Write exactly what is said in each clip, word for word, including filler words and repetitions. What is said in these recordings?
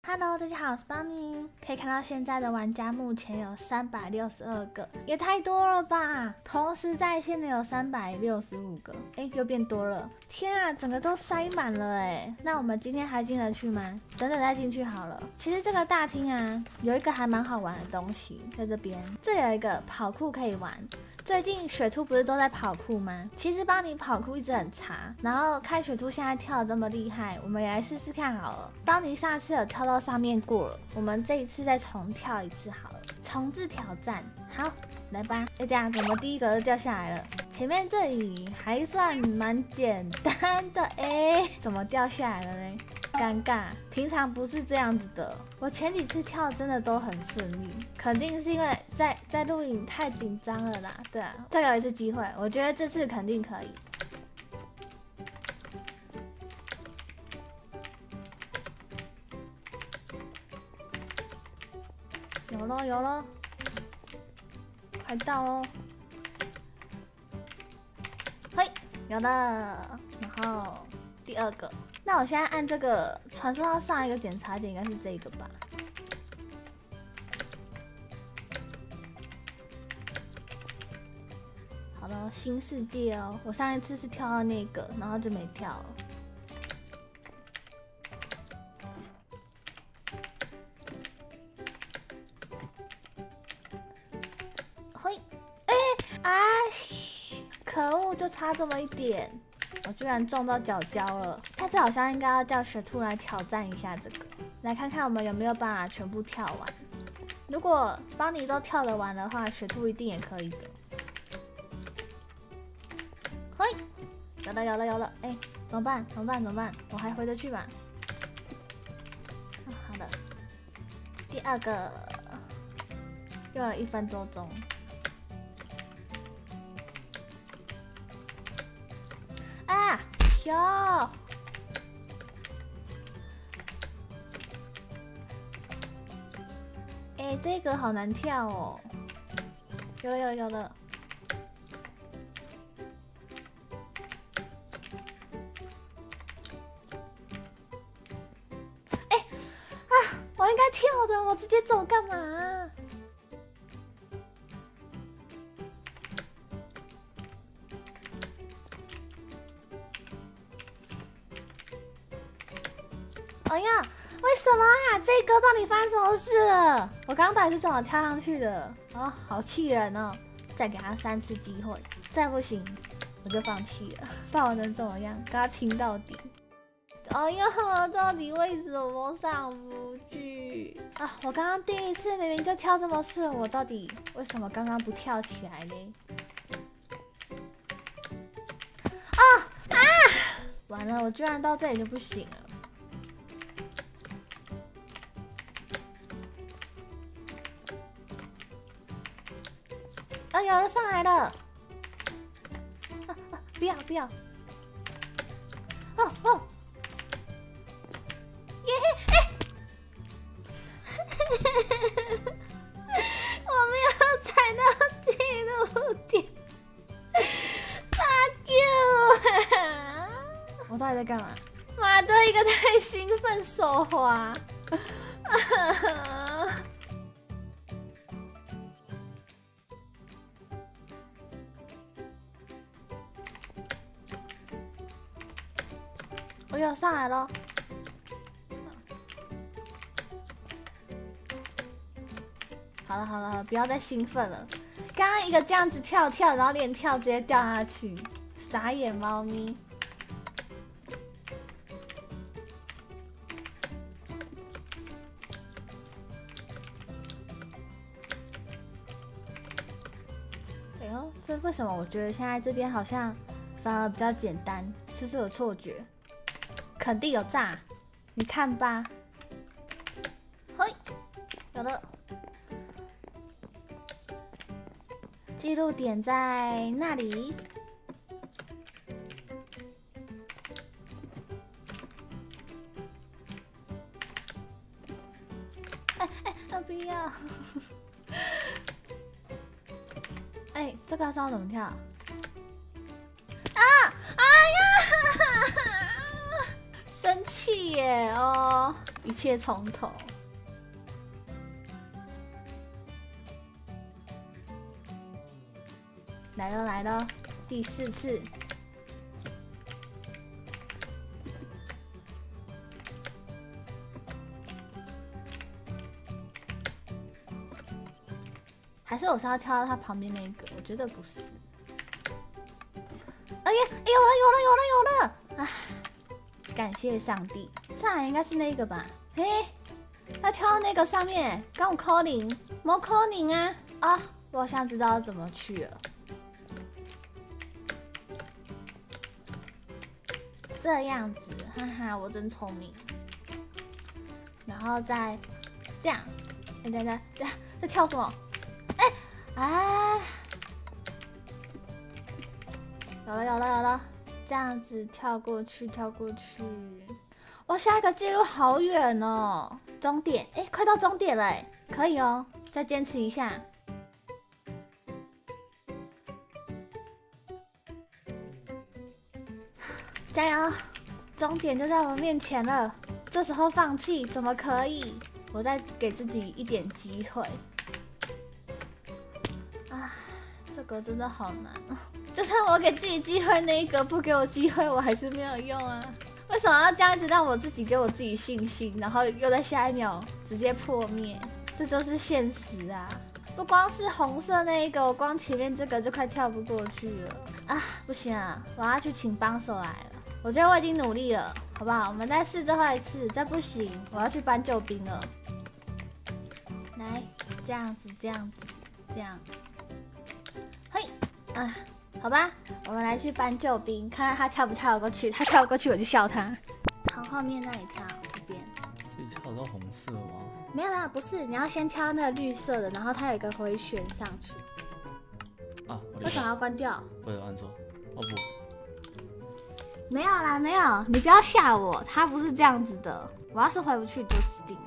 Hello， 大家好，我是邦尼。可以看到现在的玩家目前有三百六十二个，也太多了吧！同时在线的有三百六十五个，哎，又变多了。天啊，整个都塞满了哎！那我们今天还进得去吗？等等再进去好了。其实这个大厅啊，有一个还蛮好玩的东西在这边，这有一个跑酷可以玩。最近雪兔不是都在跑酷吗？其实邦尼跑酷一直很差，然后看雪兔现在跳得这么厉害，我们也来试试看好了。邦尼上次有跳到上面过了，我们这一次再重跳一次好了，重置挑战。好，来吧。哎，这样怎么第一个就掉下来了？前面这里还算蛮简单的，哎，怎么掉下来了呢？尴尬，平常不是这样子的。我前几次跳真的都很顺利，肯定是因为在在录影太紧张了啦。对啊，再有一次机会，我觉得这次肯定可以。有咯有咯，快到咯！嘿，有了。然后第二个。那我现在按这个传送到上一个检查点，应该是这个吧？好了，新世界哦！我上一次是跳到那个，然后就没跳了。嘿，哎，啊！可恶，就差这么一点。我居然中到角胶了，下次好像应该要叫雪兔来挑战一下这个，来看看我们有没有办法全部跳完。如果邦尼都跳得完的话，雪兔一定也可以的。嘿，有了有了有了，哎，怎么办？怎么办？怎么办？我还回得去吧？哦、好的，第二个用了一分多钟。啊！哟，哎，这个好难跳哦。有了有了有了。哎，啊！我应该跳的，我直接走干嘛啊？哎呀，为什么啊？这歌到底发生什么事了？我刚刚到底是怎么跳上去的？哦，好气人哦！再给他三次机会，再不行我就放弃了。不然我能怎么样？跟他拼到底！哎呀，到底为什么上不去啊？我刚刚第一次明明就跳这么顺，我到底为什么刚刚不跳起来嘞？啊啊！完了，我居然到这里就不行了。啊，有了，上来了！啊啊，不要不要！哦哦，耶嘿！哎，我没有踩到记录点 ，fuck you！ 我到底在干嘛？妈的，一个太兴奋，手滑。我有上来咯。好了好了好了，不要再兴奋了。刚刚一个这样子跳跳，然后连跳直接掉下去，傻眼猫咪。哎呦，这为什么我觉得现在这边好像反而比较简单？是不是有错觉？肯定有炸，你看吧。嘿，有了。记录点在那里。哎哎哎，不要！哎，这个要怎么跳？啊！哎呀！生气耶！哦， 一切从头。来了来了，第四次。还是我是要跳到它旁边那一个？我觉得不是。哎呀，哎有了有了有了有了！啊，感谢上帝，这还应该是那个吧？哎，要跳到那个上面，刚我 calling， 没 calling 啊！啊，我好像知道怎么去了。这样子，哈哈，我真聪明。然后再这样，哎，等等等，在跳什么？哎，啊！有了有了有了，这样子跳过去跳过去。哇，下一个记录好远哦，终点，哎，快到终点了，哎，可以哦，再坚持一下。加油！终点就在我面前了，这时候放弃怎么可以？我再给自己一点机会。啊，这个真的好难哦！就算我给自己机会，那一个不给我机会，我还是没有用啊！为什么要这样子让我自己给我自己信心，然后又在下一秒直接破灭？这就是现实啊！不光是红色那一个，我光前面这个就快跳不过去了啊！不行啊，我要去请帮手来了。我觉得我已经努力了，好不好？我们再试最后一次，再不行，我要去搬救兵了。来，这样子，这样子，这样。嘿，啊，好吧，我们来去搬救兵，看看他跳不跳得过去。他跳得过去，我就笑他。从后面那里跳，这边。 是跳到红色吗？ 没有啦，不是，你要先挑那个绿色的，然后它有一个回旋上去。 啊， 为什么要关掉？ 我有按错。哦不。 没有啦，没有，你不要吓我，他不是这样子的。我要是回不去就死定了。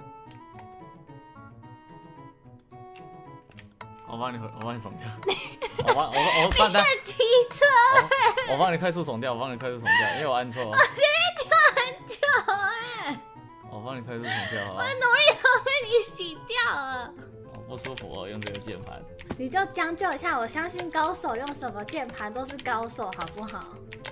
我帮你回，我帮你重跳。我帮我我我帮你。 你很机车。 我帮你快速重跳，我帮你快速重跳，因为我按错。 我前面跳很久哎。 我帮你快速重跳，好吧？ 我的努力都被你洗掉了。 好不舒服哦，用这个键盘。 你就将就一下，我相信高手用什么键盘都是高手，好不好？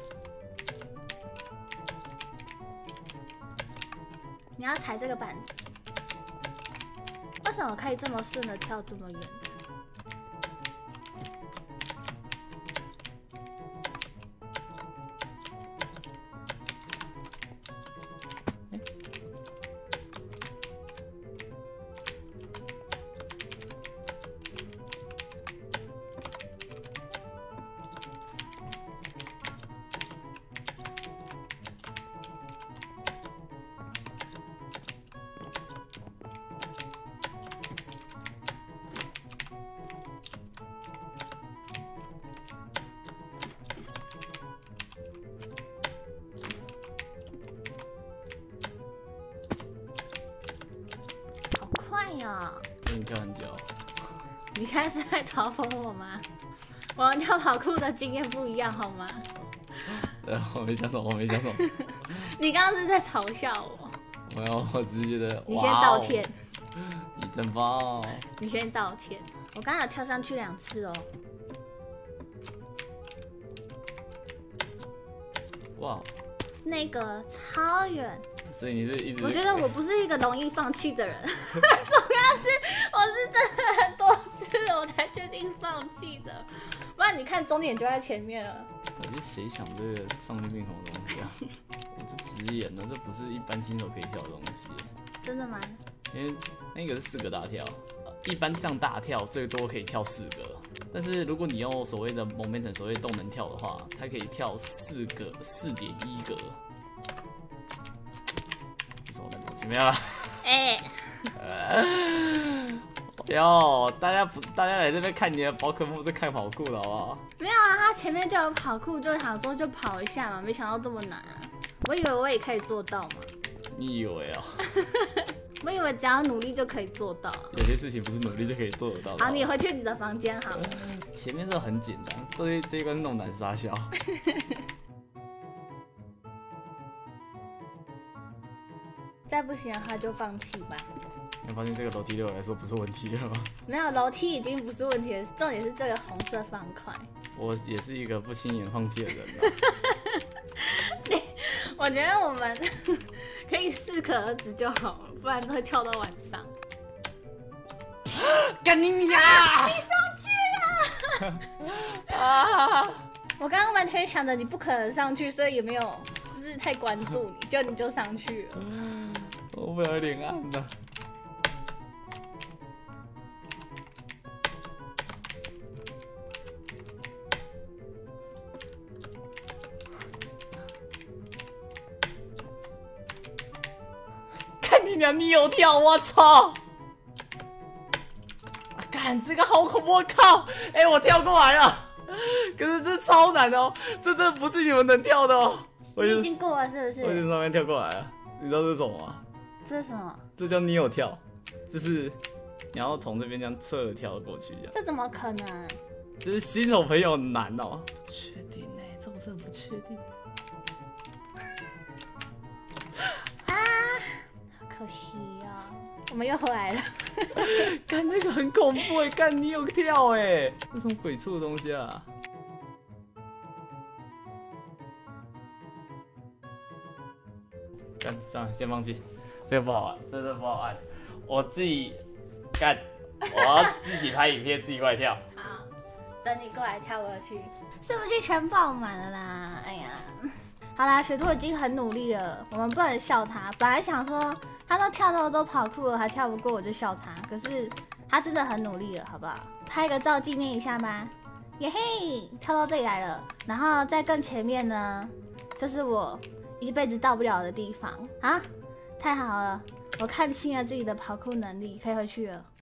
你要踩这个板子，为什么可以这么顺的跳这么远？快呀！ 你跳很久。 你现在是在嘲讽我吗？我们跳跑酷的经验不一样，好吗？ 呃，我没讲什么，我没讲什么。 你刚刚是在嘲笑我。 没有，我只是觉得。 你先道歉。 你真棒。 你先道歉。我刚刚有跳上去两次哦。 哇。 那个超远。 所以你是一直…… 我觉得我不是一个容易放弃的人，主要是我是真的很多次我才决定放弃的，不然你看终点就在前面了。 到底谁想这个上面变什么东西啊？我这直演的，这不是一般新手可以跳的东西。 真的吗？ 因为那个是四个大跳，一般这样大跳最多可以跳四个，但是如果你用所谓的 momentum 所谓动能跳的话，它可以跳四个四点一格。没有了， 哎、 欸，哟，大家不，大家来这边看你的宝可梦是看跑酷的好不好？ 没有啊，他前面就有跑酷，就想说就跑一下嘛，没想到这么难啊！我以为我也可以做到嘛。 你以为啊？ 我以为只要努力就可以做到、啊。 有些事情不是努力就可以做得到的。 好，你回去你的房间好了。 前面这很简单，这这一关弄难傻笑。 再不行的话就放弃吧。 你发现这个楼梯对我来说不是问题了吗？ 没有，楼梯已经不是问题了，重点是这个红色方块。 我也是一个不轻言放弃的人啊。 你，我觉得我们可以适可而止就好了，不然都会跳到晚上。 干你娘！ 你上去了！啊！我刚刚完全想着你不可能上去，所以也没有就是太关注你，就你就上去了。 我不要脸暗了。看你娘，你有跳，我操！干，这个好恐怖！我靠！哎、欸，我跳过来了，可是这超难哦，这真的不是你们能跳的哦。我你已经过了是不是？ 我已经上面跳过来了，你知道这是什么吗？ 这是什么？ 这叫你有跳，就是你要从这边这样侧跳过去，这样。 这怎么可能？ 这是新手朋友很难哦。不确定哎、欸，这我真的不确定。 啊，好可惜哦。我们又回来了。 干那个很恐怖哎，干你有跳哎，这什么鬼畜的东西啊？干，算了，先放弃，这个不好玩，真的不好玩。我自己干，我要自己拍影片，自己过来跳。 好，等你过来跳过去，是不是全爆满了啦？哎呀，好啦，雪兔已经很努力了，我们不能笑他。本来想说他都跳到都跑酷了，还跳不过我就笑他，可是他真的很努力了，好不好？拍个照纪念一下吧。耶嘿，跳到这里来了，然后在更前面呢，这是我一辈子到不了的地方啊！太好了，我看清了自己的跑酷能力，可以回去了。